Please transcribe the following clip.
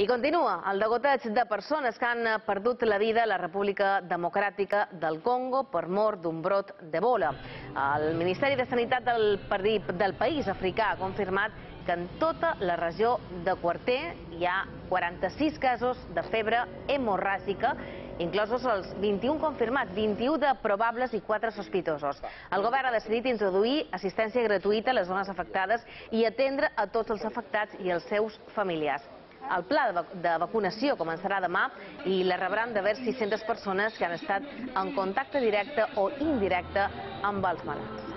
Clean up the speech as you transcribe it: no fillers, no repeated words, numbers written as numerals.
I continua el degoteig de persones que han perdut la vida a la República Democràtica del Congo per mort d'un brot d'Ebola. El Ministeri de Sanitat del país africà ha confirmat que en tota la regió de Quarter hi ha 46 casos de febre hemorràgica, inclosos els 21 confirmats, 21 de probables i 4 sospitosos. El govern ha decidit introduir assistència gratuïta a les zones afectades i atendre a tots els afectats i els seus familiars. El pla de vacunació començarà demà i la rebran d'haver 600 persones que han estat en contacte directe o indirecte amb els malalts.